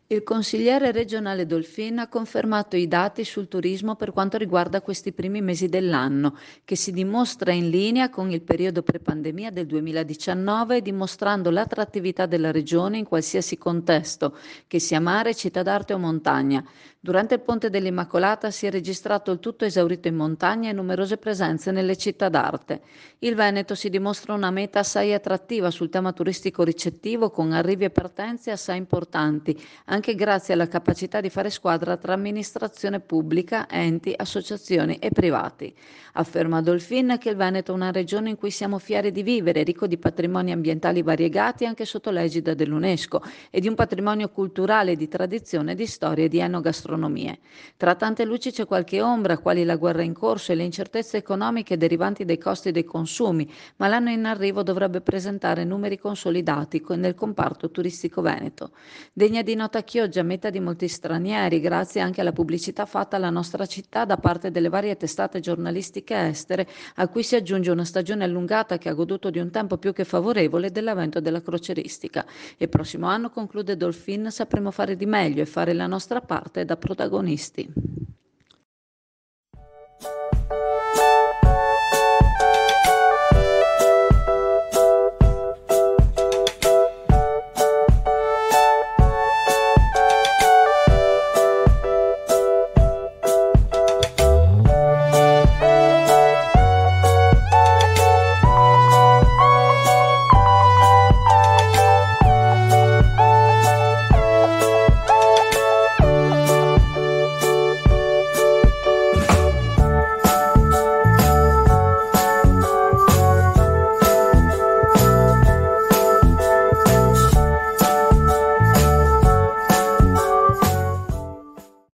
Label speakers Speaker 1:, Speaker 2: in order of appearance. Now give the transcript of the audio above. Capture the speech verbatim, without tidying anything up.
Speaker 1: Il consigliere regionale Dolfin ha confermato i dati sul turismo per quanto riguarda questi primi mesi dell'anno, che si dimostra in linea con il periodo pre-pandemia del duemiladiciannove, dimostrando l'attrattività della regione in qualsiasi contesto, che sia mare, città d'arte o montagna. Durante il Ponte dell'Immacolata si è registrato il tutto esaurito in montagna e numerose presenze nelle città d'arte. Il Veneto si dimostra una meta assai attrattiva sul tema turistico ricettivo, con arrivi e partenze assai importanti, anche grazie alla capacità di fare squadra tra amministrazione pubblica, enti, associazioni e privati. Afferma Dolfin che il Veneto è una regione in cui siamo fieri di vivere, ricco di patrimoni ambientali variegati anche sotto l'egida dell'UNESCO e di un patrimonio culturale di tradizione, di storia e di enogastronomie. Tra tante luci c'è qualche ombra, quali la guerra in corso e le incertezze economiche derivanti dai costi dei consumi, ma l'anno in arrivo dovrebbe presentare numeri consolidati co- nel comparto turistico veneto. Degna di nota Chioggia, meta di molti stranieri, grazie anche alla pubblicità fatta alla nostra città da parte delle varie testate giornalistiche estere, a cui si aggiunge una stagione allungata che ha goduto di un tempo più che favorevole dell'avvento della crocieristica. Il prossimo anno, conclude Dolfin, sapremo fare di meglio e fare la nostra parte da protagonisti.